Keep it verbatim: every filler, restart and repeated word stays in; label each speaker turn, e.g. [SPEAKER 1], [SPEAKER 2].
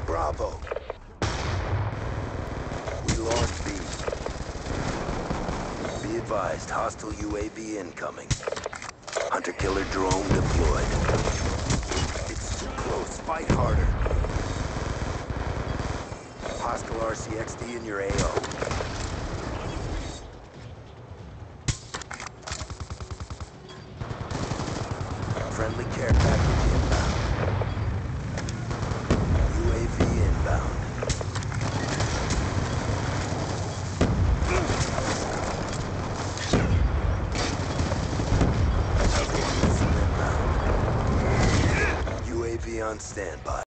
[SPEAKER 1] Bravo. We lost B. Be advised, hostile U A V incoming. Hunter-killer drone deployed. It's too close. Fight harder. Hostile R C X D in your A O. Friendly care package inbound. U A V inbound. U A V on standby.